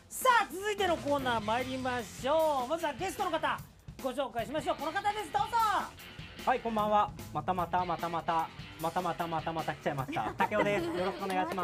さあ続いてのコーナー参りましょう。まずはゲストの方ご紹介しましょう。この方です、どうぞ。 はい、こんばんは。また来ちゃいました。竹雄です。よろしくお願いします。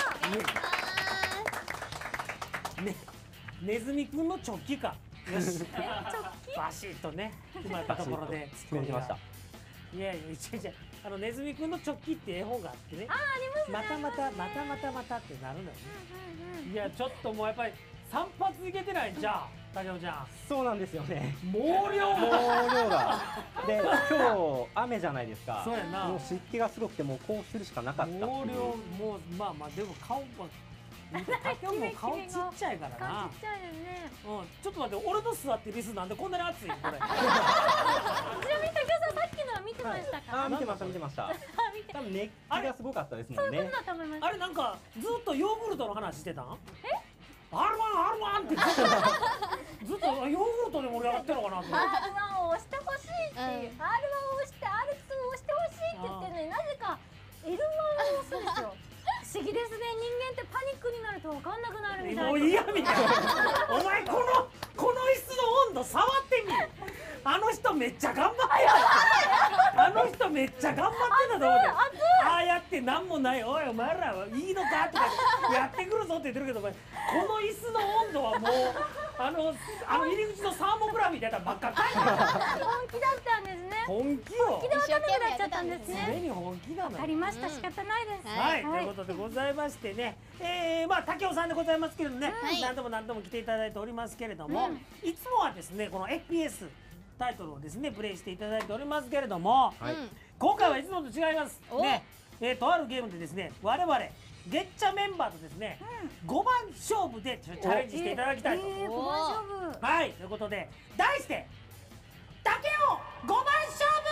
ネズミくんのチョッキか。よし。バシッとね、決まったところで決めてきました。 いやいや、ネズミくんのチョッキって絵本があってね。 ありますね。 またってなるのよね。いや、ちょっともうやっぱり散髪いけてないんじゃん、竹雄ちゃん。 そうなんですよね。 毛量が。で、今日雨じゃないですか。 そうやな。 もう湿気がすごくて、もうこうするしかなかった。 毛量もうまあでも顔も竹雄も顔ちっちゃいからな。 ちっちゃいですね。 ちょっと待って、俺の座ってる椅子なんでこんなに暑いこれ。 ちなみに竹雄さんさっきのは見てましたか？ 見てました。多分熱気がすごかったですもんね。 そういうことだと思います。 あれなんかずっとヨーグルトの話してたん？R1 ってずっとヨーグルトで盛り上がってるのかなと思って。 R1 を押してほしいっていう、R1 を押して R2 を押してほしいって言ってるのになぜか L1 を押すんですよ。不思議ですね。人間ってパニックになると分かんなくなるみたいな。 もう嫌みたいな。お前この椅子の温度触ってみ。あの人めっちゃ頑張ってた。あの人めっちゃ頑張ってたと思って。ああやってなんもない。おいお前らはいいのかとかやってくるぞって言ってるけど、お前この椅子の温度はもう入り口のサーモグラフィーでやったら真っ赤っかい。 本気だったんですね。 本気よ。 本気で分かんなくなっちゃったんです常ね。 に本気なの。 わかりました。仕方ないです。 はい、ということでございましてね、まあ竹雄さんでございますけれどもね、何度も来ていただいておりますけれども、いつもはですねこの FPS タイトルをですねプレイしていただいておりますけれども、今回はいつもと違いますね。とあるゲームでですね我々ゲッチャメンバーとですね5番勝負でチャレンジしていただきたいと。 5番勝負。 はい、ということで題して竹雄5番勝負。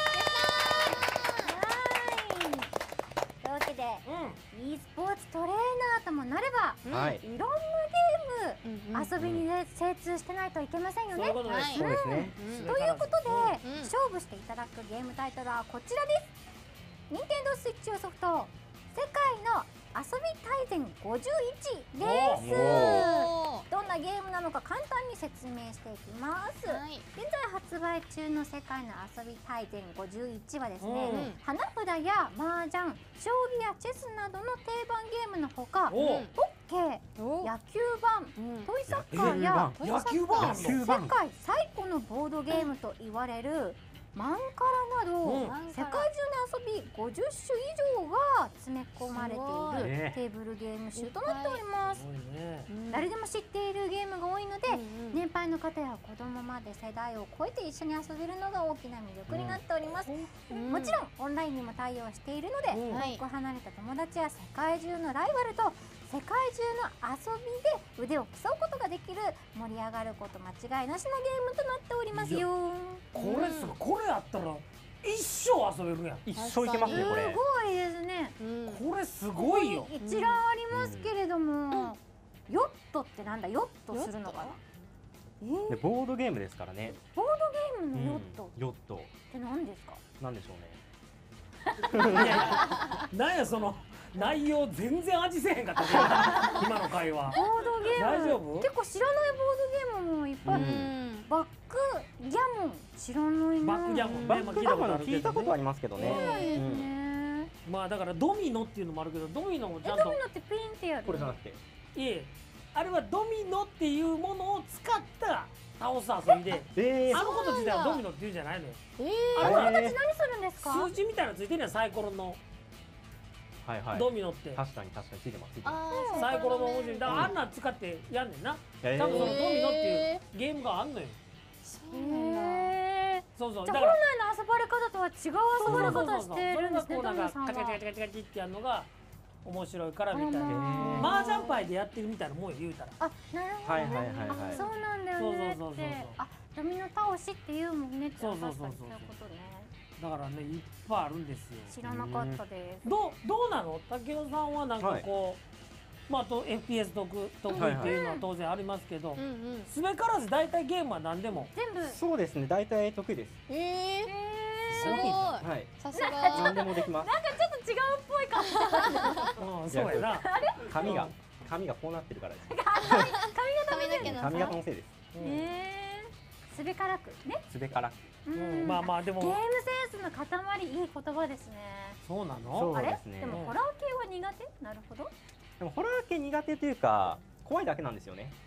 というわけで、e スポーツトレーナーともなれば、いろんなゲーム遊びに精通してないといけませんよね。 そういうことです。 そうですね。 ということで、勝負していただくゲームタイトルはこちらです。任天堂スイッチ用ソフト世界の遊び大全51です。どんなゲームなのか簡単に説明していきます。現在発売中の世界の遊び大全51はですね、花札や麻雀、将棋やチェスなどの定番ゲームのほか、ホッケー、野球盤、トイサッカーや世界最古のボードゲームと言われるマンカラなど、世界中の遊び50種以上が詰め込まれているテーブルゲーム集となっております。誰でも知っているゲームが多いので、年配の方や子供まで世代を超えて一緒に遊べるのが大きな魅力になっております。もちろんオンラインにも対応しているので、遠く離れた友達や世界中のライバルと世界中の遊びで腕を競うことができる盛り上がること間違いなしのゲームとなっておりますよ。 これあったら一生遊べるやん。 一生いけますねこれ。 すごいですね。 これすごいよ。 一覧ありますけれども、ヨットってなんだ？ヨットするのかな？ ボードゲームですからね。 ボードゲームのヨット。 ヨットって何ですか？ なんでしょうね。 なんやその内容全然味せえへんかった今の会話。 ボードゲーム大丈夫？ 結構知らないボードゲームもいっぱい。バックギャモン知らないな。 バックギャモンバックギャモン聞いたことありますけどね。 まあだからドミノっていうのもあるけど、ドミノもちゃんと。 ドミノってピンってやる。 これじゃなくて。 いえ、あれはドミノっていうものを使った倒す遊びで、あのこと自体はドミノって言うんじゃないのよ。 あの形何するんですか？ 数字みたいなのついてるやん、サイコロの。ドミノって確かについてます。 サイコロの文字だからあんなん使ってやんねんな。多分そのドミノっていうゲームがあんのよ。そうそう。 じゃあ本来の遊ばれ方とは違う遊ばれ方してるんですね。 ドミノさんはカチカチカチカチカチってやるのが面白いからみたいな。麻雀牌でやってるみたいなもん言うたら。 あ、なるほどね。そうなんだよねって。あ、ドミノ倒しっていうもんねって。そういうことね。 だからね、いっぱいあるんですよ。 知らなかったです。 どうなの？竹雄さんはなんかこう、まあFPS 得意っていうのは当然ありますけど、すべからず大体ゲームは何でも。 全部。 そうですね、大体得意です。 すごい。 はい。 さすが。 何でもできます。 なんかちょっと違うっぽい感じ。 そうやな。 髪がこうなってるからです。 髪の毛の髪型のせいです。 すべからくね。 すべからく。 まあまあでもゲームセンスの塊、いい言葉ですね。 そうなその？ うですね。 でもホラー系は苦手？なるほど。 でもホラー系苦手というか怖いだけなんですよね。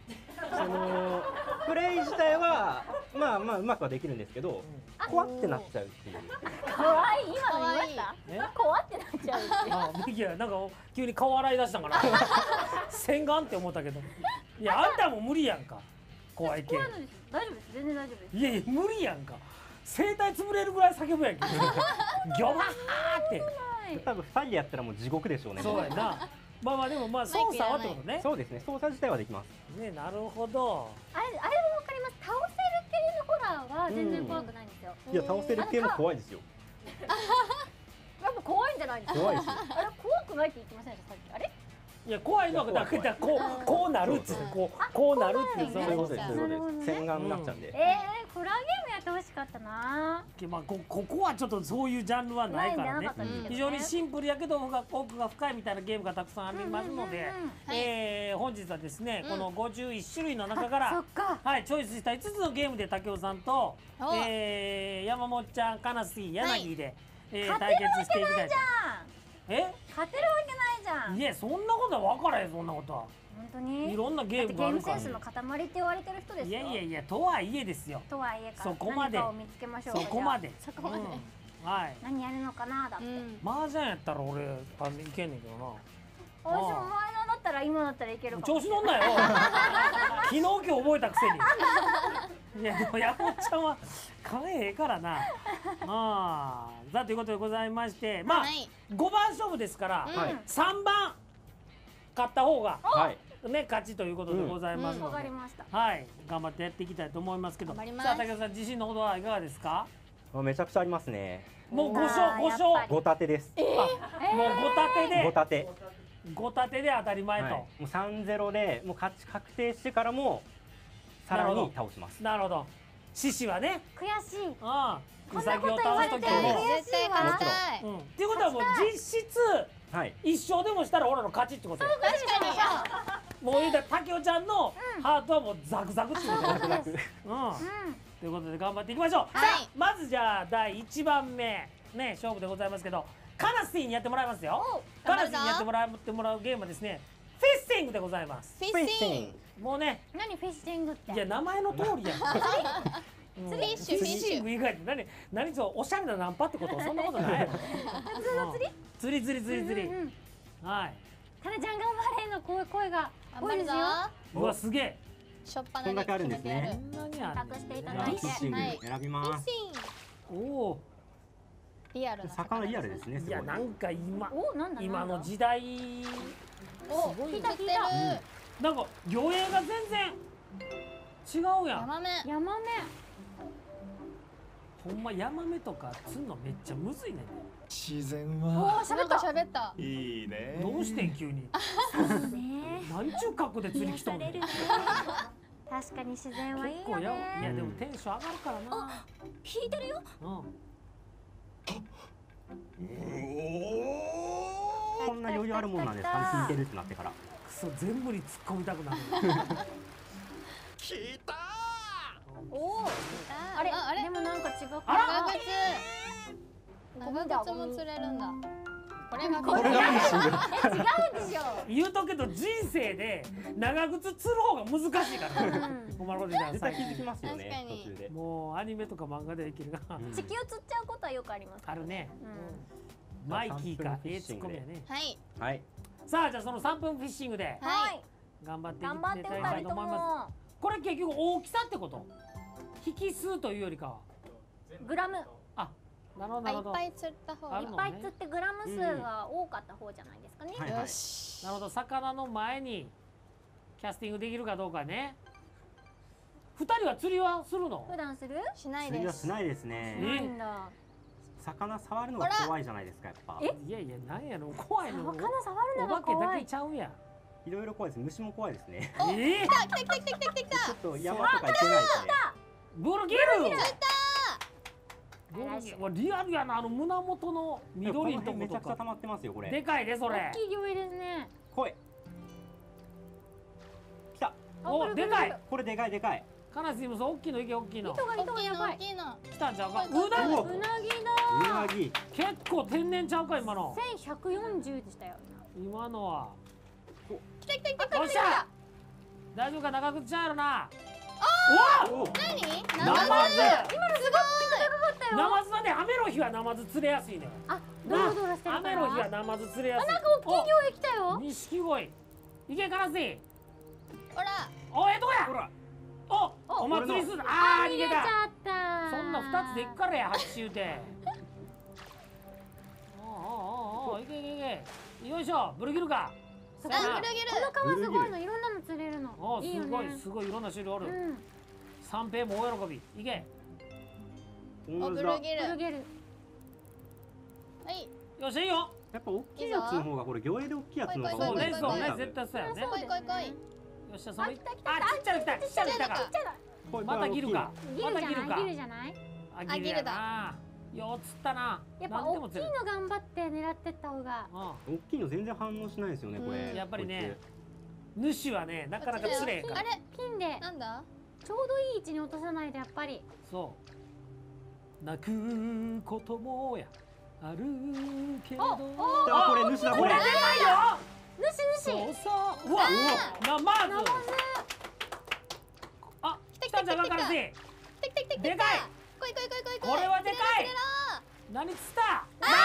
プレイ自体はまあまあうまくはできるんですけど、怖ってなっちゃうっていう。 可愛い、今の言いましたえ？ 怖ってなっちゃうって。 あ、ミキやなんか急に顔洗い出したんかな。洗顔って思ったけど。いやあんたも無理やんか。怖い系。 怖いのです。大丈夫です。全然大丈夫です。 いやいや無理やんか。声帯潰れるぐらい叫ぶやんけ。ギョバーって。 多分2人でやったらもう地獄でしょうね。 そうやな。まあまあでもまあ操作はってことね。 そうですね。操作自体はできます。 ね、なるほど。 あれもわかります。倒せる系のホラーは全然怖くないんですよ。 いや倒せる系も怖いですよ。 やっぱ怖いんじゃないですか。 怖いですよ。 あれ怖くないって言ってませんでしたさっき。あれ？ いや怖いのはだからこうなるっつってこうなるってそういうことです。そういうなるほどねことです。洗顔になっちゃうんで。 ホラーゲームやってほしかったな。 まあここはちょっとそういうジャンルはないからね。非常にシンプルやけど奥が深いみたいなゲームがたくさんありますので、本日はですねこの51種類の中からはいチョイスした5つのゲームで武雄さんと山本ちゃん、カナスイ、柳で対決していきたいと。え？ 勝てるわけないじゃん。 いやそんなことは分からへんそんなことは。 本当に。 いろんなゲームがあるから。 ゲームセンスの塊って言われてる人ですいよ。 やいやいやとはいえですよ。 とはいえか。 そこまで。 何かを見つけましょう。 そこまで。 そこまで。 はい。 何やるのかなだって。 麻雀やったら俺いけんねんけどな。 私も前のだったら今だったらいけるかも。 調子乗んなよ。昨日今日覚えたくせに。いやでも山本ちゃんは可愛いからな。さあということでございまして、まあ5番勝負ですから3番勝った方がね勝ちということでございますので、はい頑張ってやっていきたいと思いますけど、さあ武田さん自信のほどはいかがですか？ めちゃくちゃありますね。 もう5勝 5立てです。 もう5立てで当たり前と。 もう3-0でもう勝ち確定してからもさらに倒します。 なるほど。獅子はね。 悔しい。 ウサギを倒すときも。 絶対勝ちたい。 っていうことはもう実質一勝でもしたら俺の勝ちってことよ。 確かに。 もう言うたら武雄ちゃんのハートはもうザクザクってことだ。ということで頑張っていきましょう。さあまずじゃあ第1番目ね勝負でございますけど、カナスティにやってもらいますよ。カナスティにやってもらうゲームはですね、フィッシングでございます。 フィッシング。 もうね。 何フィッシングって？ いや名前の通りやん。 フィッシング以外で何そうおしゃれなナンパってこと？そんなことない。 普通の釣り？ 釣り。はい。 タラちゃん頑張れの声が多いですよ。 うわすげえ。 こんだけあるんですね。 託していただいて。 フィッシング選びます。 おお。 リアルな魚リアルですね。 いやなんか今の時代すごい。 聞いた。 なんか魚影が全然違うやん。 ヤマメ。 ほんまヤマメとか釣るのめっちゃむずいね。 自然は。 喋った。 いいね。 どうしてん急に。何ちゅう格好で釣り来とんねん。 確かに自然はいいよね。 いやでもテンション上がるからな。 引いてるよ。 こんな余裕あるもんなんですかね、聞いてるってなってから。 くそ全部に突っ込みたくなる。 聞いた。 あれでもなんか違う。 長靴も釣れるんだ。これが違うんでしょ。 言うとけど人生で長靴釣る方が難しいから。 絶対気づきますよね。途中で。 もうアニメとか漫画ではいけるが。 地球釣っちゃうことはよくあります。 あるね。マイキーかツッコミやね。 はい。 さあじゃあその3分フィッシングで頑張っていきたいと思います。これ結局大きさってこと？引数というよりかは。 グラム。 あ、なるほどなるほど。 いっぱい釣った方がいい。 いっぱい釣ってグラム数が多かった方じゃないですかね。 よし。 なるほど、魚の前にキャスティングできるかどうかね。2人は釣りはするの？ 普段する？ しない釣りはです。 しないですね。魚触るのが怖いじゃないですかやっぱ。 いやいやなんやろ怖いの。 魚触るのが怖い。 お化けだけちゃうやん。 いろいろ怖いです。虫も怖いですね。 来た。 ちょっと山とか行けないですね。 ブルギル。リアルやな、胸元の緑のとこめちゃくちゃ溜まってますよこれ。 でかいねそれ。 大きい魚いですね。 来い。 お、でかい。 これでかいでかい。 カナスもそう大きいのいけ大きいの。 糸がやばい。 大きいの。 来たんちゃうか。うなぎ。 うなぎだ。 うなぎ。 結構天然ちゃうか今の。 1140でしたよ。 今のは。 来た来た来た来たよっしゃ来た。。 大丈夫か長靴ちゃんやろな。 おお。 何？ ナマズ。 今のすごいポイント高かったよ。 ナマズはね、雨の日はナマズ釣れやすいね。 あ、ドロドロしてるから。 雨の日はナマズ釣れやすい。 なんか大きい魚来たよ。 錦鯉。いけカラスイ。 ほら。 お、ええとこや。 ほら。 お祭りする。ああ、逃げた。 逃げちゃった。 そんな2つでっからや、8周で。お、いけいけいけ。よいしょ、ブルギルか。 そあ、 こブルギル。 この川すごいの、いろんなの釣れるの。 お、 いいよね。 すごい、すごい、いろんな種類おる。 うん。 三平も大喜び。いけ。 お、 同じだ。 ブルギル。 ブルゲル。 はい。 よっしゃ、いいよ。 やっぱ大きいやつの方がこれ魚影で大きいやつの方がそうね、 来いそうね、 来い絶対そうやね。よ来い来い来い。 っしゃ、それ。あ、 来た来ちっちゃいの来た、ちっちゃいの来たか。 これまたギルか。 ギルじゃない？ またギルか。 ギルじゃない？ あ、ギルやな。よう釣ったな。 やっぱ大きいの頑張って狙ってった方が。 う大きいの全然反応しないですよねこれ。 やっぱりねん。主はね、なかなか釣れへんから。 あれ？ ピンでなんだ？ ちょうどいい位置に落とさないとやっぱり。 そう。泣くこともやあるけど。 あこれ主だこれ。 これでかいよ。 主そうそう。うわ、ナマズ。あ、来たんじゃんからし。 来た来た来た来た。 でかい。 来い来い来い来い来い。 これはでかい釣れろ。 何釣った？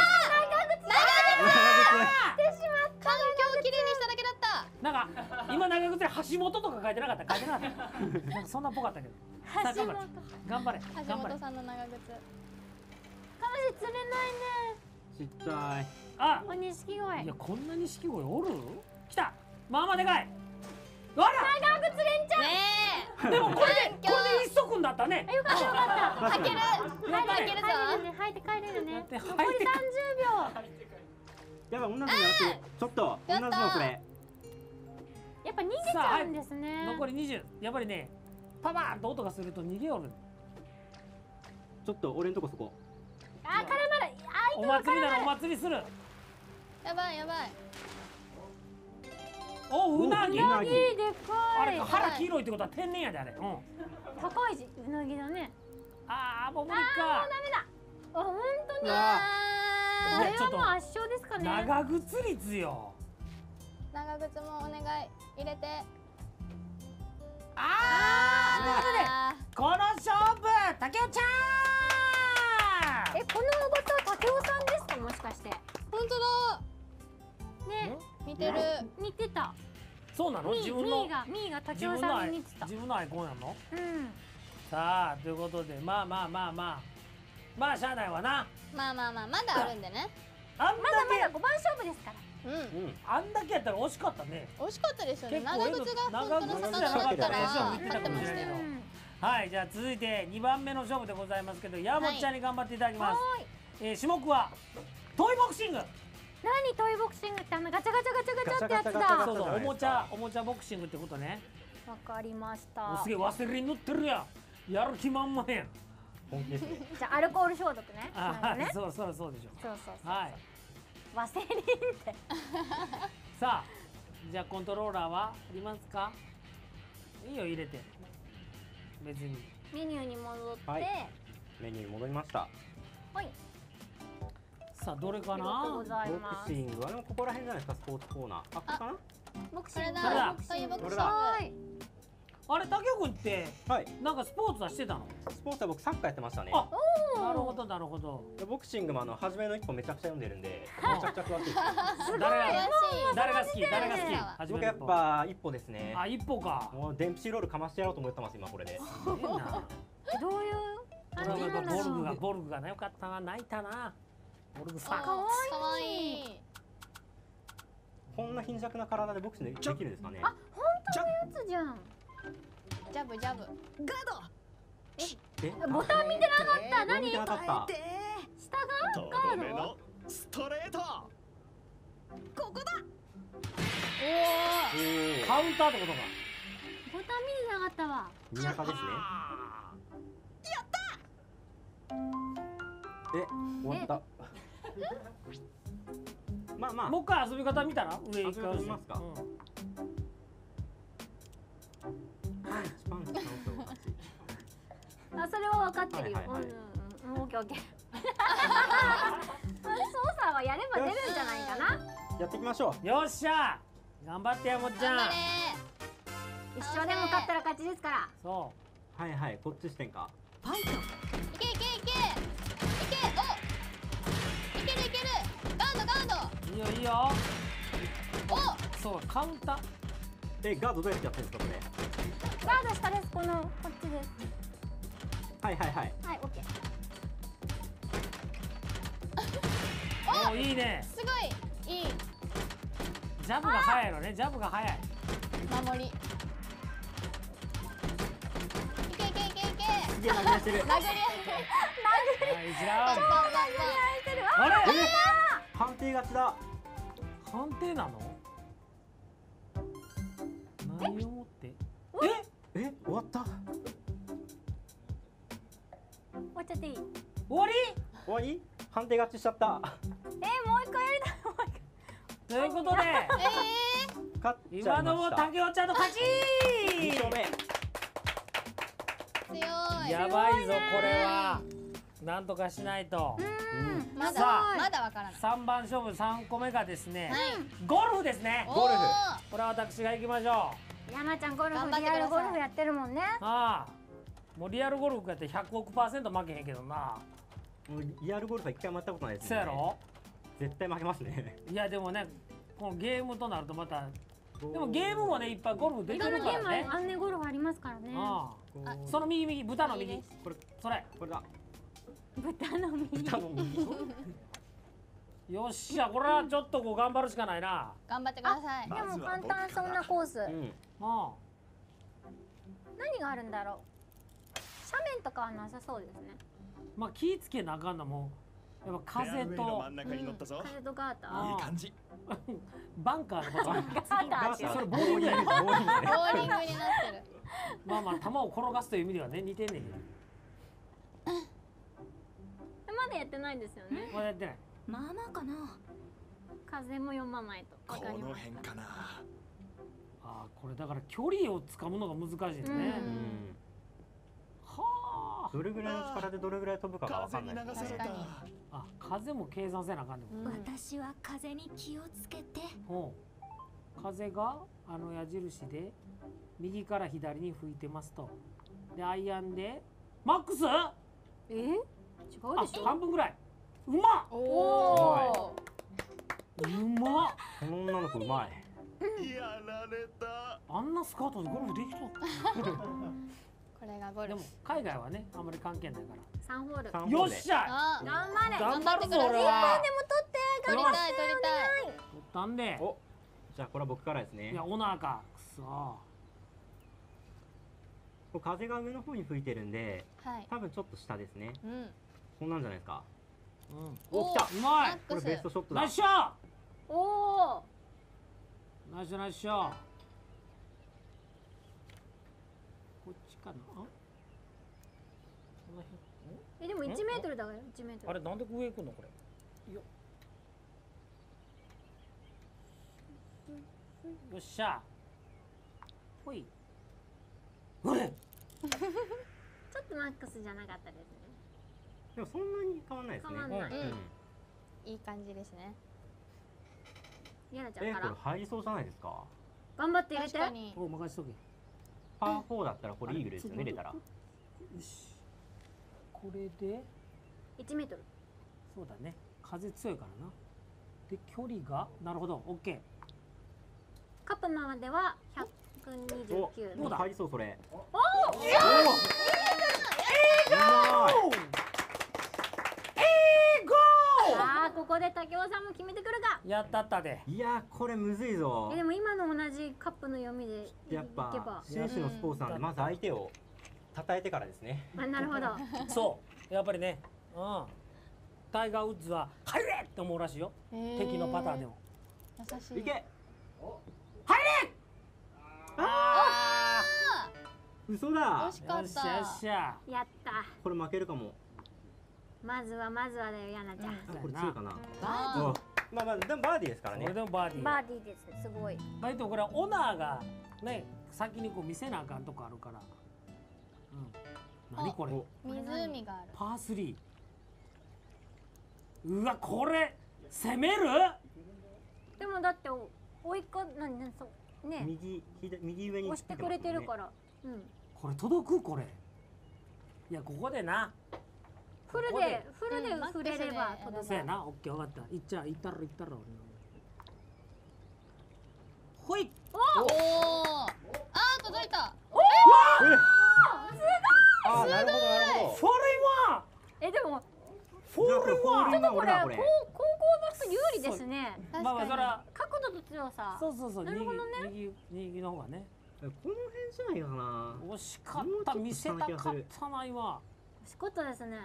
環境をきれいにしただけだった。 なんか今長靴で橋本とか書いてなかった書いてなかった。なんかそんなっぽかったけど。さあ橋本。 頑張れ橋頑張れ。 本さんの長靴。 彼氏釣れないね。 ちっちゃい。 あ、 お錦鯉。 いやこんなに錦鯉おる？来た。まあまあでかい。あら。 長く釣れんちゃう。 ねでもこれで一足になったね。 よかったよかった。 え。かける。 やっぱりかけるぞ。 履いて帰れるね。 って残り30秒。 やばい同じのやってる。ちょっと同じのこれ。 やっぱ逃げちゃうんですね。 残り20。やっぱりね、パパーンと音がすると逃げよる。 ちょっと俺んとこそこ。 あ、絡まる。 お祭りならお祭りする。 やばいやばい。 お、うなぎ。 うなぎでかい。 あれ腹黄色いってことは天然やであれ。うん。 高いし、うなぎだね。 ああ、もう無理あー、もうか。 ダメだ。あ、本当に。 あこれはもう圧勝ですかね。 長靴率よ。 長靴もお願い入れて。 ああ、この勝負、竹雄ちゃん。 このおばたは竹雄さんですか、もしかして。 本当だ。 ね、 似てる。 似てた。 そうなの？ ミ自分のーが竹雄さんに似てた。 自分のアイコンやの？ うん。 さあということでまあしゃあないわな。 まだあるんでね。 あんだまだまだけ 5番勝負ですから。 うん。 うん。 あんだけやったら惜しかったね。 惜しかったですよね。 結構長靴が本当の魚だったら勝ってましたよ。 はい、じゃあ続いて2番目の勝負でございますけど、山本ちゃんに頑張っていただきます。種目はトイボクシング。 何トイボクシングってガチャガチャガチャガチャってやつガチャガチャガチャガチャだ。 そうそう、おもちゃボクシングってことね。 わかりましおたす。げえワセリン塗ってるやん。やる気満々やん。 本気ですね。 じゃあアルコール消毒ね。 あね。 そうそうそうでしょ。 そうそうそう。 はい。 ワセリンって。 さあ、じゃあコントローラーはありますか？いいよ入れて。別に。 メニューに戻って。 はいメニューに戻りました。 はい。 さあどれかありがとうごな？ ざいボますクシ。ングはでもここら辺じゃないですかスポーツコーナー。あここかな？ ボクシこれング。 だ。 ボクシングトイボクシング。 はい。 あれ竹雄君ってはい。 なんかスポーツはしてたの？ スポーツは僕サッカーやってましたね。 あなるほどなるほど。 でボクシングも初めの一歩めちゃくちゃ読んでるんでめちゃくちゃ詳しいです。 誰が詳しい。 誰が好き？誰が好ねき？初め僕やっの一歩。 ぱ一歩ですね。 あ一歩か。 もうデンプシーロールかましてやろうと思ってます今これで。 すげえな。 どういう俺感じなんだろう。 ボルグがねよかったな泣いたな。ボルグさん。 かわいい。 こんな貧弱な体でボクシングできるんですかね。 あ、本当のやつじゃん。 ジャブジャブ。 えボタン見てなかった。何？ 見てなかった。 下が？ とどめのストレート。 おおカウンターってことか。 ボタン見てなかったわ。 お。田舎ですね。え終わった。まあまあ。 もう一回遊び方見たら上一回遊び方見ますかうんあ、それは分かってるよ。 はいはいはいうん、オッケーオッケー。操作はやれば出るんじゃないかな。 やっていきましょよっしゃ頑張ってやもっちゃん。 頑張れ一生でも勝ったら勝ちですから。 そうはいはい、こっち視点か。 いけいけいけいけおいけるいけるガードガーういいよいいよ。 ドおそうカウンター。 ガードどうやってやってるんですかこれ。 ガード下です。こっちです。 はいはいはい。 はい、オッケー。 おいいね。 すごいいいジャブが速いのね。ジャブが速い。 守りいけいけいけいけすげえ投げ出してる。 殴り合いはい一ラウンド。あれ判定勝ちだ。 判定なの？何をもって？ 終わった。 終わっちゃっていい？ 終わり？ 終わり？判定勝ちしちゃった。 もう一回やりたい。もう一回。 ということで勝っちゃいました。 今のも竹雄ちゃんの勝ち。 2勝目。 強いやばいぞこれは。なんとかしないと。 まださあまだわからない 3番勝負3個目がですね、 はいゴルフですね。 おーゴルフこれは私が行きましょう。 やなちゃんゴルフ、 頑張ってくださいリアルゴルフやってるもんね。 ああもうリアルゴルフやって100億%負けへんけどな。 もうリアルゴルフは一回もやったことないですね。 そうやろ。 絶対負けますね。 いやでもねこのゲームとなるとまたでもゲームもねいっぱいゴルフでいきろんなゲームるからね。 あんねゴルフありますからね。 あこうあその右豚の右いいですこれそれこれだ。 豚の右。 豚の右。 よっしゃこれはちょっとこう頑張るしかないな。 頑張ってくださいでも簡単そんなコース。 うん。 あ何があるんだろう。斜面とかはなさそうですね。 まあ気ぃつけなあかんのもやっぱ風フェアウェイのと真ん中に乗ったぞ、 風とガータあいい感じ。 バンカーのことガーターってそれボーリングです。ボーリングですね。 ボーリングになってるまあまあ球を転がすという意味ではね似てんねんけどまだやってないんですよね。 まだやってない。 まあまあかな。風も読まないとこわかりのます。 辺かな。 ああこれだから距離をつかむのが難しいですね。 うんうん。 はどれぐらいの力でどれぐらい飛ぶかがわか風にんないですね。 流された。 確かあ。あ風も計算せなあかんねん。 私は風に気をつけて。 ほう風があの矢印で右から左に吹いてますと。でアイアンでマックス？ 違うあでしょ。 半分ぐらい。うまっ。 おおうまっ。 この女の子うまい。 やられた。 あんなスカートでゴルフできた。 これがゴでもルフ海外はねあんまり関係ないから。 三ホール。 三よっしゃ。 あ頑張れ。 頑張るぞ頑張ってください俺は。 取りたい取りたい取ったんで。 お、じゃあこれは僕からですねいや。オナーか。くそ。 これ風が上の方に吹いてるんで、 はい多分ちょっと下ですね。 うんこんなんじゃないですか。 うん。 お、来た。 うまい。 これベストショットだナイス。ショッおお。 ト。ナイスナイスショット。こっちかな。あ。この辺。 でも1メートルだから1メートル。 あれなんで上行くのこれ。よっしゃ。ほい。ほれ。 ちょっとマックスじゃなかったですね。 でもそんなに変わんないですね。 変わんない。 うんうん。 いい感じですねやなちゃんこれから入りそうじゃないですか。 頑張って入れて。 確かにお任せとけ。 パー4だったらこれイーグルですよね、入れたら。 よし。これで。 1メートル。 そうだね。風強いからな。で距離がなるほど。オッケー。 カップまではお、 129。 どうだ入りそうそれ。 おお。 うまい。 さあここで竹雄さんも決めてくるか。 やったったで。 いやーこれむずいぞで。も今の同じカップの読みでいやっけばぱ。紳士のスポーツなんでまず相手を叩いてからですね。 あ、なるほど。 そう。やっぱりね。うん。タイガー・ウッズは入れって思うらしいよ。敵のパターンでも。 優しいいけ。 あ嘘だ惜。しかっよっしゃよったしゃ。 やった。 これ負けるかも。 まずはだよやなちゃん。 これ強いかな。 バおまあまあでもバーディーですからねこれ。でもバーディー。 バーディーです。すごい。 割とこれはオナーがね先にこう見せなあかんとこあるから。 何これ？ 湖がある。 パー3。うわこれ攻める？ でもだって追いか何そうね右上に押してくれてるから。うん。 これ届くこれ。いやここでな。 フルで触れれば届く。 そうやな。オッケー分かった。行ったら俺。ほい。 おお。届いた。 あ、なるほどなるほフォールインワン。 でもフォールインワン。 ちょっとこれこれ高校の人有利ですね。 まあまあそら。 角度と強さ。 そうなるほどね。 右の方がね。 この辺じゃないかな。 惜しかった見せたかったな今。 惜しかったですね。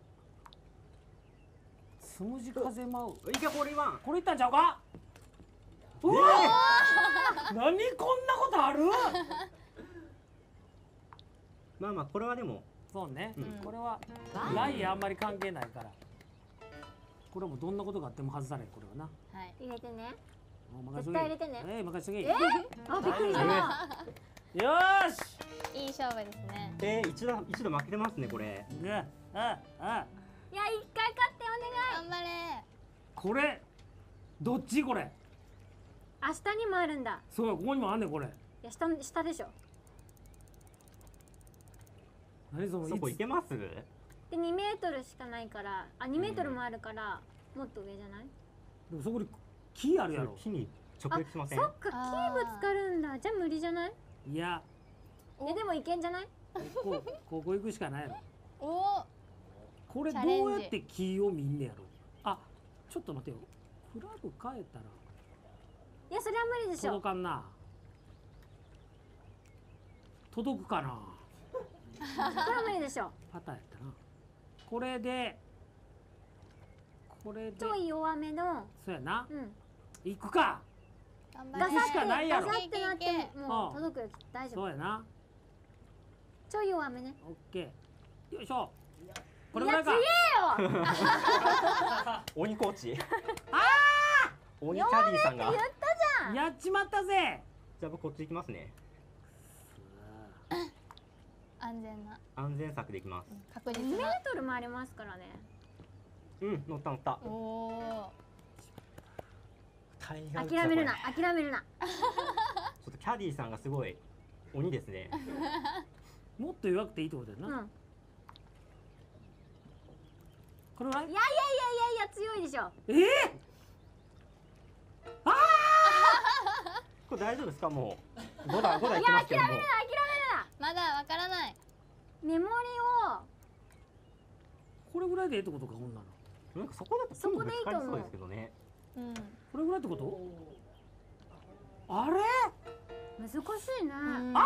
つむじ風舞う。 いけホールインワン。 これいったんちゃうか？うわ！何こんなことある？ まあまあこれはでもそうね。 うんこれはラインあんまり関係ないから。これはもうどんなことがあっても外さないこれはな。 はい。 入れてね。 もう任せとけ。 絶対入れてね。 任せとけ。 あ、びっくりした。 よーし。 いい勝負ですね。 一度負けてますねこれ。 いや、一回勝ってお願い。 頑張れ。 これどっちこれ？ 明日にもあるんだ。 そうここにもあんねんこれ。 いや、下でしょ。 何そのそこいけます？ で、2メートルしかないから、2メートルもあるから、もっと上じゃない？ でもそこに木あるやろ。 木に直撃しません？ そっか、木ぶつかるんだ。じゃあ無理じゃない？ いやでもいけんじゃない？ ここ行くしかないやろ。 お。 これどうやって木を見んねやろ。あ、ちょっと待てよ。フラグ変えたらいや、それは無理でしょ。 届かんな。届くかな。 それは無理でしょ。 パターンやったな。これでちょい弱めの。 そうやな。 うん。 行くか。 ガ頑張れ。 行くしかないやろサってなってもうん届くよ。大丈夫。 そうやな。 ちょい弱めね。 オッケー。よいしょ。これぐらいか。 いや、強えよ。 鬼コーチ。鬼キャディさんが。 言ったじゃん。 やっちまったぜ。 じゃあ僕こっち行きますね。 安全な。 安全策で行きます。 確実 2メーな。 トルもありますからね。 うん、乗った。 おお。 諦めるな。諦めるな。 ちょっとキャディさんがすごい鬼ですね。 もっと弱くていいってことやな。 うん。 これぐらい？ いや強いでしょ。 これ大丈夫ですかもう。5台行ってますけども。 まだわからない。 メモリをこれぐらいでいいってことかほんなら。 なんかそこだとそこでいいと思うそうですけどね。 うん。 これぐらいってこと？あれ？ 難しいね。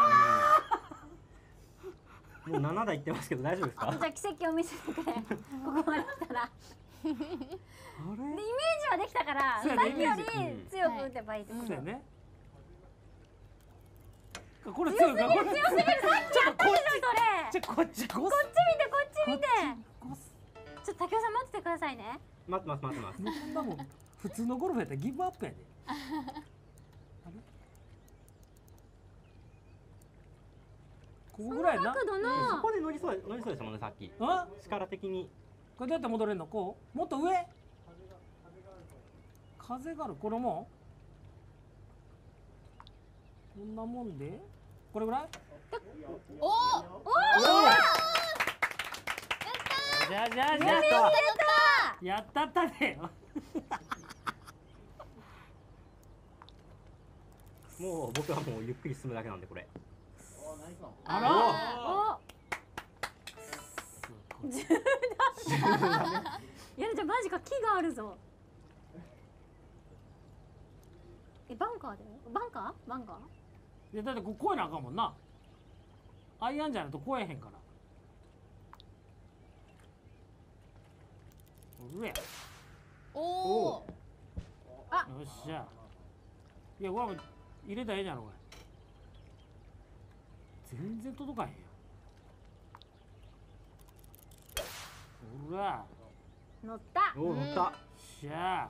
もう7台行ってますけど大丈夫ですか？ じゃあ奇跡を見せてくれ。ここまで来たら。でイメージはできたから、 そうやねさっきより強く打てばいいってこと。 そうやね。これ強いかこれ。 強すぎる。さっきやったでしょそれ。 こっちこっこっち見て。ちょっと竹雄さん待っててくださいね。 待ってます。 こんなもん普通のゴルフやったらギブアップやで。あれ？ここぐらいな。 角度のそこで乗りそうですもんねさっき。 あ？ 力的に。 これどうやって戻れんの？こう？もっと上？風があるこれもん？こんなもんで？これぐらい？ おお。 じゃあやったったで。 もう僕はもうゆっくり進むだけなんでこれ。 あら。 お。いやじゃあマジか木があるぞ。バンカーで？バンカー？ いやだってこうやなあかんもんな。アイアンじゃないとこえへんから。上や。 おお。 よっしゃ。いやこれも入れたらええじゃんこれ。全然届かへんやん。ほら。 乗った。 おお乗った。 しゃあ。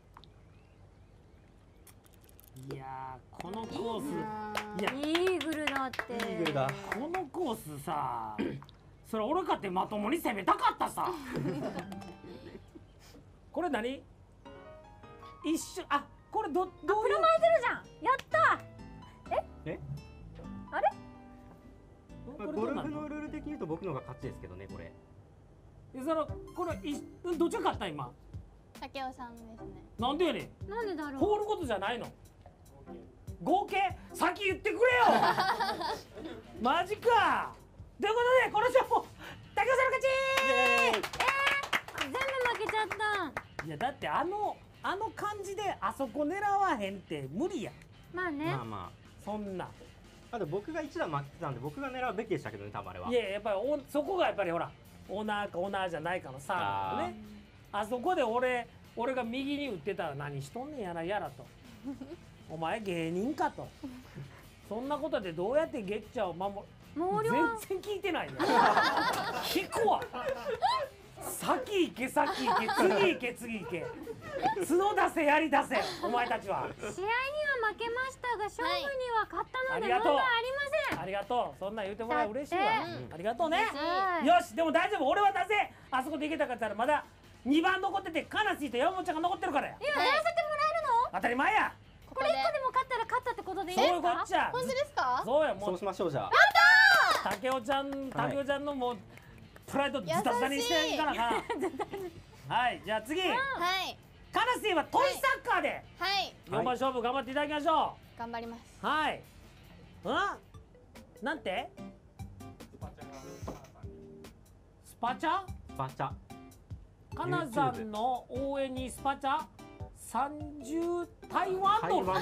いやーこのコースいやイーグルだ。 だってイーグルだ。 このコースさそれ俺かってまともに攻めたかったさこれ何一瞬あこれどういうプラマイゼロじゃんやったえ？ あれまあゴルフのルール的に言うと僕のが勝ちですけどねこれ。 これどっちが勝った今竹雄さんですね。 なんでやねんなんでだろうホールごとじゃないの合計先言ってくれよマジかということでこの勝負竹雄さんの勝全部負けちゃったちいやだってあの感じであそこ狙わへんって無理やまあねまあまそんなあ。あと僕が一段負けてたんで僕が狙うべきでしたけどね多分あれは。 いややっぱりそこがやっぱりほらオーナーかオーナーじゃないかの差だよねあそこで俺が右に打ってたら何しとんねんやらとお前芸人かとそんなことでどうやってゲッチャを守る毛量全然聞いてないね引くわ先行け次行け角出せやり出せお前たちは試合には負けましたが勝負には勝ったのでありがとう問題ありませんありがとうそんなん言うてもらえ嬉しいわ、 だありがとうねはいよしでも大丈夫俺はなぜあそこでいけたかって言ったらまだ2番残っててカナシーと山本ちゃんが残ってるからや今やらせてもらえるの当たり前やこれ1個でも勝ったら勝ったってことでいいそういうですかこっちゃ本当ですか？ そうやもそううしましょうじゃあ。 竹雄ちゃんのもうプライドズタズタにしてるからなはいじゃあ次はいカナシーはトイサッカーではい 4番勝負頑張っていただきましょ頑張ります。 うはいなんてスパチャバチャ。 カナさんの応援にスパチャ30台湾ドル台湾の。 ありがとうござい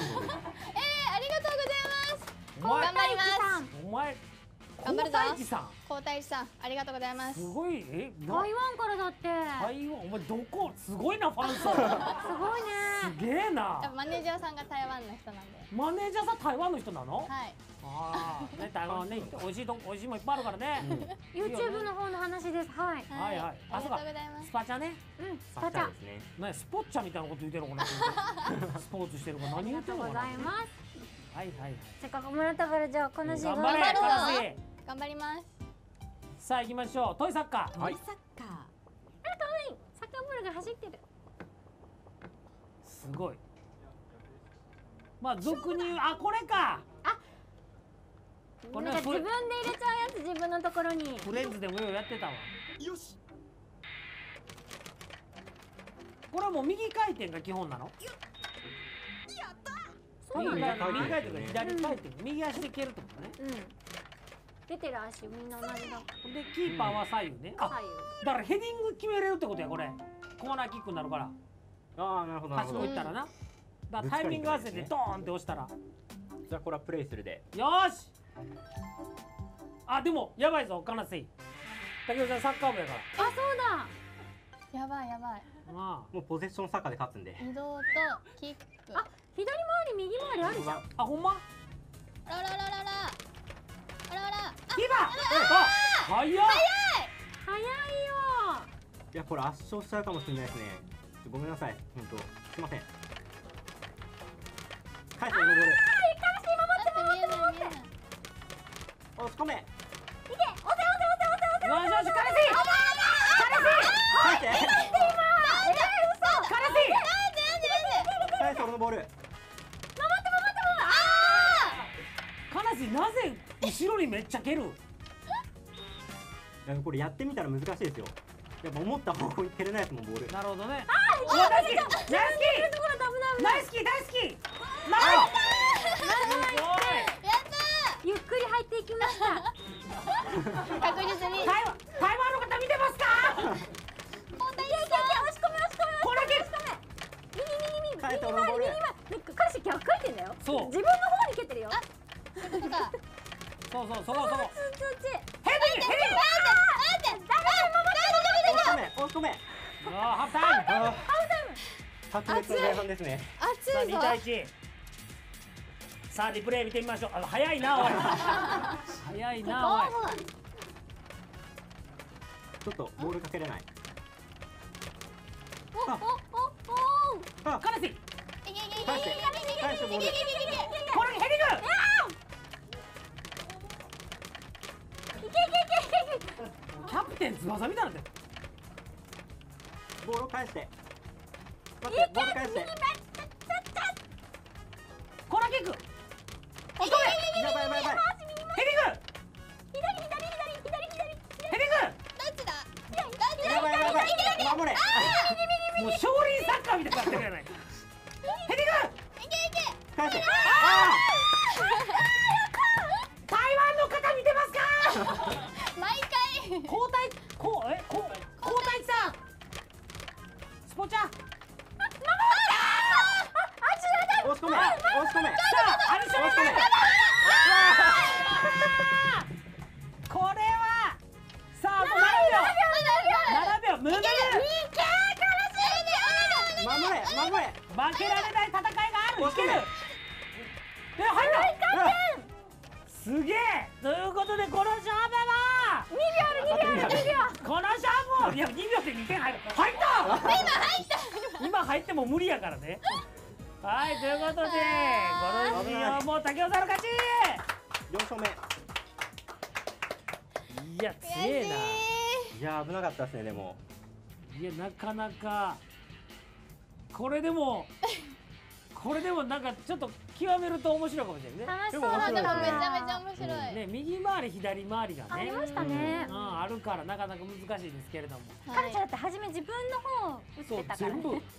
ます。 お前頑張ります。 お前頑張るぞ皇太子さん皇太子さんありがとうございます。 すごい台湾からだって台湾お前どこすごいなファン層すごいねすげえやっなぱマネージャーさんが台湾の人なんで。 マネージャーさん台湾の人なのはい。 ああね台湾はね美味しいもんいっぱいあるからね YouTube の方の話ですはいはいはいありがあそうかとうございますス。パチャねうんスバパチャチャですね。 ねスポッチャみたいなこと言ってるのかなスポーツしてるからあ何言ってりがとうごるのかなざいますはいはいせっかくもらったからじゃあこの時間頑張れ頑張るぞカナシー頑張ります。 さあ行きましょうトイサッカーはい。 サッカーサッカーボールが走ってるすごいまあ俗に言うこれかこれはなんか自分で入れちゃうやつ自分のところにフレンズでもようやってたわよしこれはもう右回転が基本なのそうなんだよね右回転が左回転右足で蹴るってことねうん出てる足みんな同じだでキーパーは左右ね左だからヘディング決めれるってことやこれコーナーキックになるからああなるほどなる端ほど。 っこ行ったらなだからタイミング合わせてドーンって押したらじゃあこれはプレイするで。 よーしでもやばいぞカナシー竹内さんサッカー部やかあそうだやばいやばい。 らまもうポゼッションサッカーで勝つんで。 移動とキック。 あ左回り右回りあるじゃんほんまあららららら。あららら。 キーパー早っ早いよいやこれ圧勝しちゃうかもしれないですね。ごめんなさい本当。すいません。返せこのボール。 だって見えない見えない。 押し込め。 いけ押せ押せ押せ押せよしよしカナシー返せ。 カナシー返せ俺のボール。 カナシーなぜ後ろにめっちゃ蹴るいやこれやってみたら難しいですよ。やっぱ思った方向に蹴れないですもんボール。 なるほどね大好き大好き大好き大好きなるほどゆっくり入っていきました確実に。 台湾の方見てますか押し込め押し込めこれだけ右返せ俺のボール。 彼氏逆回転だよそう自分の方に蹴ってるよそういうことか。 そうそこそっちヘディング押し込め。 ハーフタイム白熱の前半ですね。 さあ熱いぞ。 2対1さあリプレイ見てみましょう早いなおい早いなおいちょっとボールかけれない。 おあカナシー返せ返せボール。 これヘディング天翼みたいになってる。 ボールを返して待ってボール返してコーナーキック。おい、止め。 やばいやばいやばいヘディング。ヘディング。 どっちだやばいやばいやばい守れもう少林サッカーみたいになってるやないか。ヘディング。 返せ台湾の方見てますか。 毎回交代交代さん。スポチャ。 押し込め押し込めさあ、アディショナルタイム。これはさあ、もう7秒。ムーブ。 守れ守れ負けられない戦いがある。いける。入った。すげえ。ということでこの勝負は 2秒この勝負をいや2秒で2点入る。入った。今入っても無理やからね。はい、ということでこの試合はもう竹雄さんの勝ち。 4勝目いや強えな。 いや危なかったですねでもいやなかなかこれでもなんかちょっと極めると面白いかもしれないね。 楽しそうあでもだっためちゃめちゃ面白い、 ね、右回り左回りがねありましたねあるからなかなか難しいですけれども、 カルちゃんだって初め自分の方を打っそうてたからね全部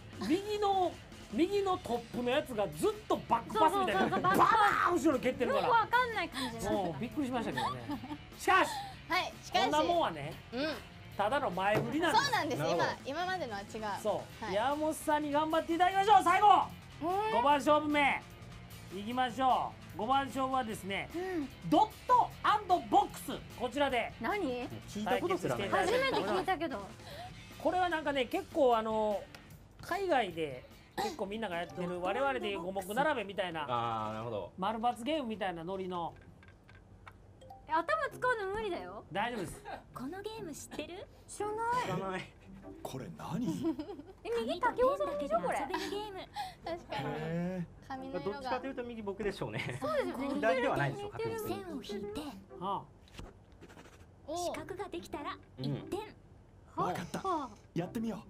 右のトップのやつがずっとバックパスみたいなそうそうそうバーン後ろに蹴ってるかよくわかんない感じらもうびっくりしましたけどね。しかしはい、しかしこんなもんはねうんただの前振りなんです。 そうなんですなるほど今までのは違うそう、 はい山本さんに頑張っていただきましょう。最後5番勝負目いきましょう。5番勝負はですねドット&ボックス、こちらで何聞いたことすらない初めて聞いたけどこれはなんかね結構海外で結構みんながやってる我々で五目並べみたいなああなるほど丸×ゲームみたいなノリの頭使うの無理だよ大丈夫です。 このゲーム知ってる？ 知らない知らないこれ何？ 右竹雄さんでしょこれ遊べるゲーム。 確かにへ髪どの色がっちかというと右僕でしょうねそうですよね左ではないでしょ確実に線を引いてはお四角ができたらうん 1点。 わかったはやってみよ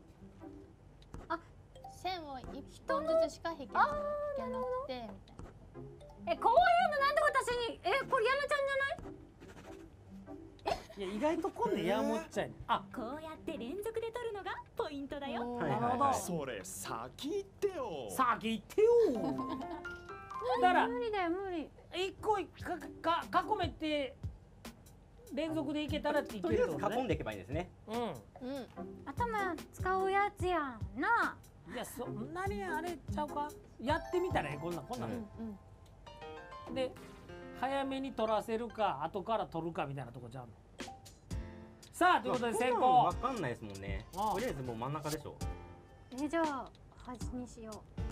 線を一本ずつしか引けなくてみたいなこういうのなんで私にこれヤナちゃんじゃないいや意外とこんで山本ちゃんにこうやって連続で取るのがポイントだよ。 おーはいはいなるほどはいそれ先言ってよ。 先言ってよだから無理だよ無理一個囲めて連続でいけたらっていけとりあえずるってことね。 囲んでいけばいいですねうんうん頭使うやつやんないやそんなにあれちゃうか。やってみたらこんなんうんで早めに取らせるか後から取るかみたいなとこちゃうの。さあということで先行わかんないですもんねああとりあえずもう真ん中でしょじゃあ端にしよ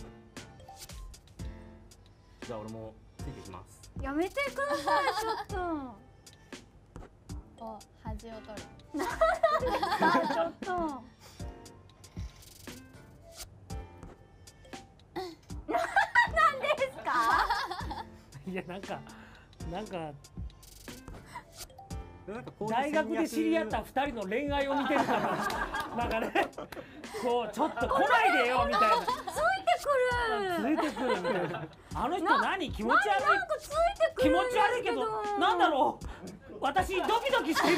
じゃあ俺もついていきますうやめてくださいちょっお端を取るとちょっと何ですかいやなんかなんかこういう大学で知り合った2人の恋愛を見てるからなんかねこうちょっと来ないでよみたいなついてくるみたいなあの人何気持ち悪いなんかついてく気るん持ち悪いけどなんだろう私ドキドキしてる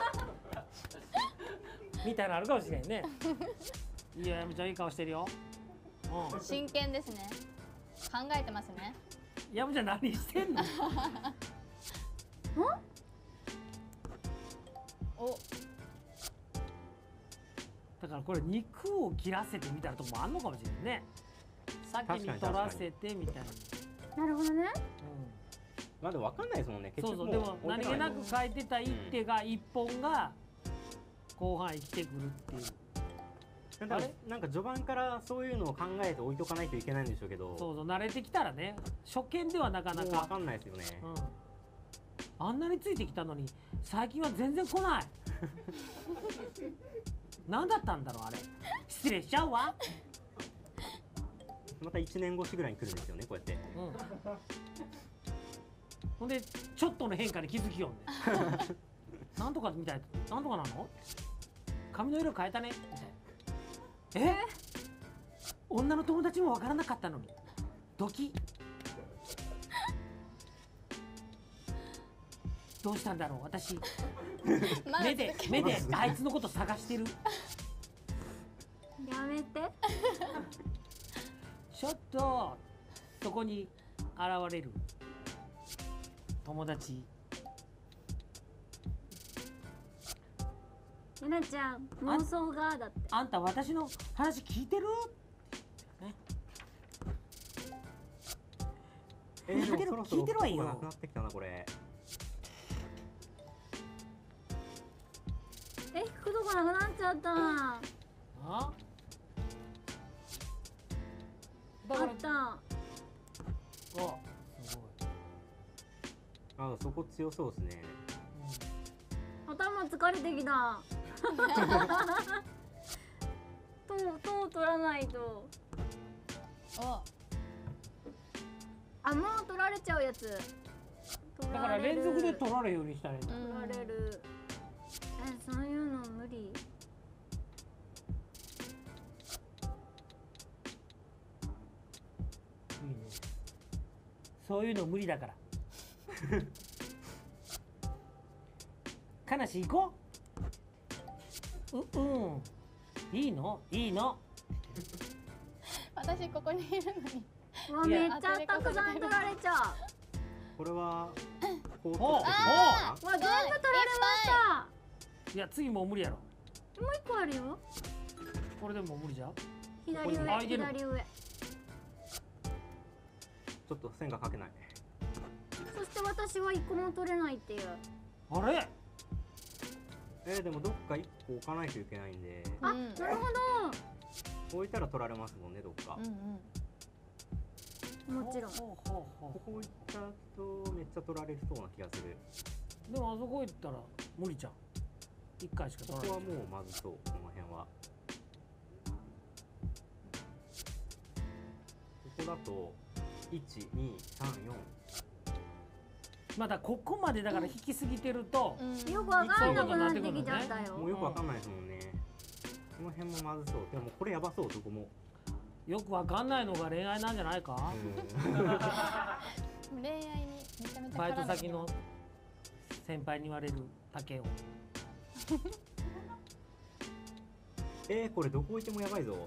みたいなのあるかもしれんね。いや山ちゃんいい顔してるよ。 真剣ですね考えてますね山ちゃん何してんの。 おだからこれ肉を切らせてみたいなとこもあんのかもしれんね。先に取らせてみたいな。 なるほどねまだわかんないですもんね結そう局そうでも何気なくく書いてた一手が一本が後半生きてくるっていう。 なんか序盤からそういうのを考えて置いとかないといけないんでしょうけどそうそう慣れてきたらね初見ではなかなか。 もうわかんないですよねあんなについてきたのに最近は全然来ない何だったんだろうあれ。失礼しちゃうわ。 また1年越しぐらいに来るんですよねこうやってほんでちょっとの変化に気づきよんねなんとかみたいな、なんとかなの？髪の色変えたねみたいな。女の友達もわからなかったのにドキ。どうしたんだろう私。目であいつのこと探してる。 やめて。 ちょっとそこに現れる友達。 ゆなちゃん妄想がだって。 あんた私の話聞いてる？ね、聞いてる聞いてるわいいよ。 なくなってきたなこれ。 服とかなくなっちゃった。 あ？だからあった。 あ、すごい。 あ、そこ強そうですね。 頭疲れてきた。と取らないと。あ、もう取られちゃうやつ。 だから連続で取られるようにしたらいいんだ。 取られる。そういうの無理。 いいね。そういうの無理だから。かなし行こう。いいのいいの。 私ここにいるのに。 うわ、めっちゃたくさん取られちゃう。 これはこう取ってくるのかな。 わ、全部取られました。 いや次もう無理やろ。 もう一個あるよ。 これでも無理じゃん。 左上、 空いてる左上。 ちょっと線が描けない。 そして私は一個も取れないっていう。 あれ？ でもどっか一個置かないといけないんで、 あ、なるほ置いたら取られますもんねどっか。 ど。もちろん。 ここ行ったとめっちゃ取られそうな気がする。 でもあそこ行ったら無理じゃん。一回しか取らない。 ここはもうまずそうこの辺は。ここだと1、2、3、4。 まだここまでだから引きすぎてると、 よくわかんなくなってきちゃったよ。 もうよくわかんないですもんね。この辺もまずそう。でもこれやばそうどこも。 よくわかんないのが恋愛なんじゃないか？ 恋愛にめちゃめちゃバイト絡んで先の先輩に言われる竹を。 これどこ置いてもやばいぞ。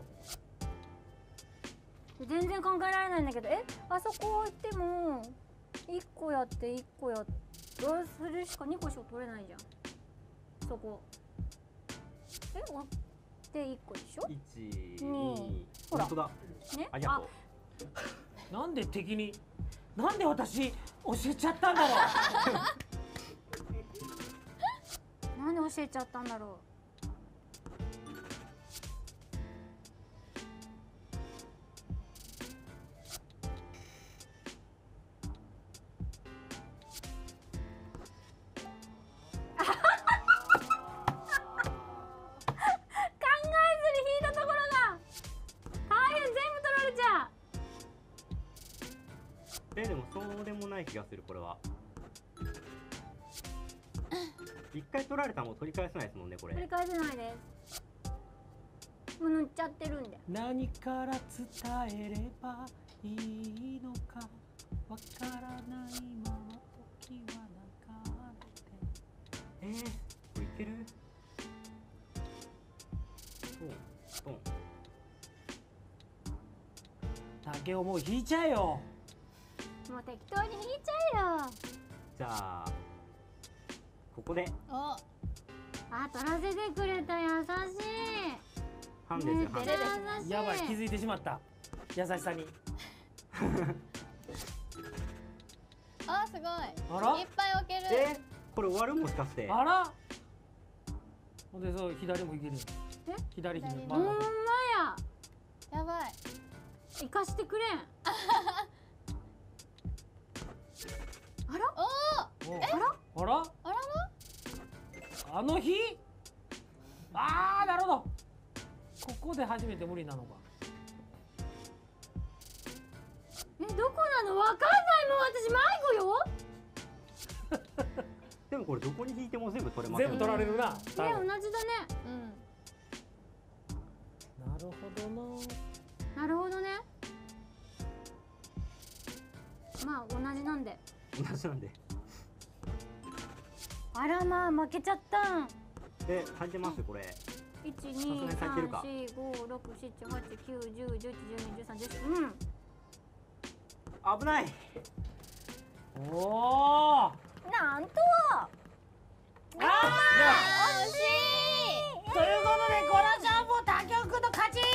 全然考えられないんだけど、あそこ置いても1個やって1個やって、それしか2個しか取れないじゃん。そこ。折って1個でしょ。 1、 2 2、 ほら本当だ。 ね。 ありがとう。 なんで敵に、なんで私教えちゃったんだろう。 なんで教えちゃったんだろう。 でもそうでもない気がするこれは。一回取られたらもう取り返せないですもんねこれ。 取り返せないです。もう塗っちゃってるんで。 何から伝えればいいのかわからないまま時は流れて。 これいける？トントン。 竹をもう引いちゃえよ。 もう適当に引いちゃえよ。 じゃあここで。 あ、取らせてくれた。優しい。 ハンですよハン。 優しい。 やばい気づいてしまった優しさに。 あ、すごい。 あらいっぱい置ける。 これ終わるもしかして。 あら。ほんでそう左もいけるよ。左ひねほんまや。 やばい。 生かしてくれん。あら？ あらあの日。ああなるほど。ここで初めて無理なのか。 どこなの？わかんないもん。私迷子よ。 ででもこれどこに引いても全部取れますよね。 全部取られるな。 ね、同じだね。 なるほどな。 なるほどね。まあ同じなんで。 同じなんで。 あらまあ負けちゃったん。 入ってますこれ。 1、 さす 2、 がに入ってるか 3、4、5、6、7、8、9、10、11、12、13、14。うん。 危ない。 おお。 なんと。 ああ。 惜しい。 ということでこの勝負他局の勝ち。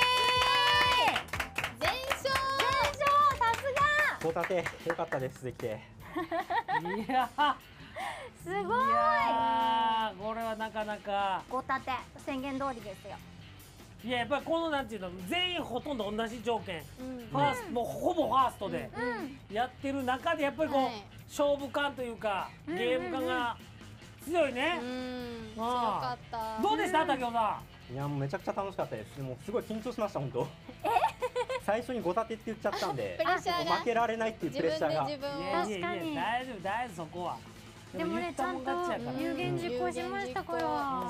全勝。 さすが。 ホタテよかったですできて。 いや。 すごい。 いやこれはなかなか。 ごたて宣言通りですよ。 いややっぱりこのなんていうの全員ほとんど同じ条件、ファーストもうほぼファーストでやってる中でやっぱりこう、 はい勝負感というかゲーム感が強いね。 強かった。 どうでした竹雄さいやもうめちゃくちゃ楽しかったです。でもすごい緊張しました本当。最初にゴタテって言っちゃったんでプレッシャーが負けられないっていうプレッシャーが。 ん。い自分を。 やいやいや確かに大丈夫大丈夫そこは。 でもねちゃんと有言実行しましたから。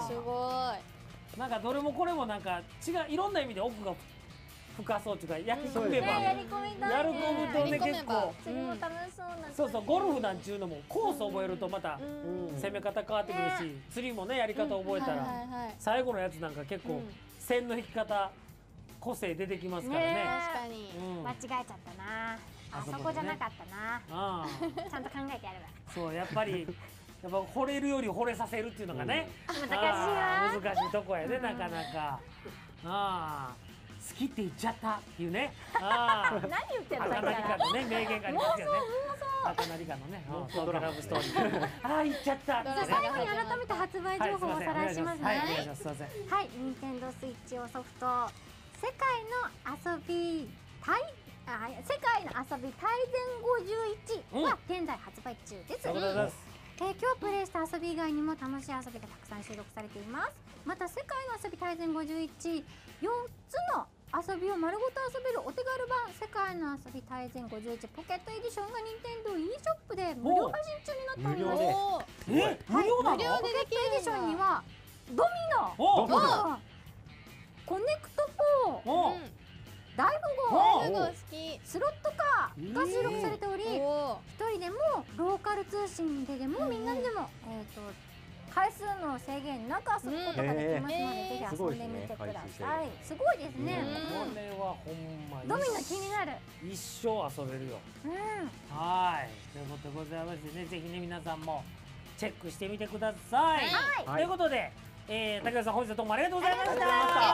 すごい。 なんかどれもこれもなんか違ういろんな意味で奥が深そうっていうかやり込めば、 やり込みたいね。 やる込むとねやり込めば結構次も楽しそうな。 そうそうゴルフなんちゅうのもコース覚えるとまた攻め方変わってくるし、釣りもねやり方覚えたら最後のやつなんか結構線の引き方個性出てきますからね。 ね確かに。 うん間違えちゃったな。あそあそこでねこじゃなかったな。 ああちゃんと考えてやれば。 そうやっぱりやっぱ惚れるより惚れさせるっていうのがね、 難しいわ。 ああ難しいとこやねなかなか。ああ好きって言っちゃったっていうね。ああ何言ってんの赤だから。 成かのね名言がありますよね。赤成かのね東京ラブストーリー。ああ言っちゃった。 ドラマ最後に改めて発売情報をおさらいしますね。 はいお願いします。すいません。 はい、任天堂スイッチ用ソフト世界の遊び世界の遊び大全51は現在発売中です。 ありがとうございます。 今日プレイした遊び以外にも楽しい遊びがたくさん収録されています。また世界の遊び大全51、4つの遊びを丸ごと遊べるお手軽版世界の遊び大全51ポケットエディションが任天堂 e ショップで無料配信中になっております。 無料で無料なの？ 無料でできエディションにはドミノ、 おどうぞコネクト4、 お大富お豪、 すごい好き。 スロットカーが収録されており、 お一人でもローカル通信でもみんなでも回数の制限なく遊ぶことができますので、ぜひ遊んでみてください。すごいですね。 これはほんまドミノ気になる。 一生遊べるよ。 うん。 はいということでございましてねぜひね皆さんもチェックしてみてください。 はいということで、竹内さん本日はどうもありがとうございました。 ありがとうございました。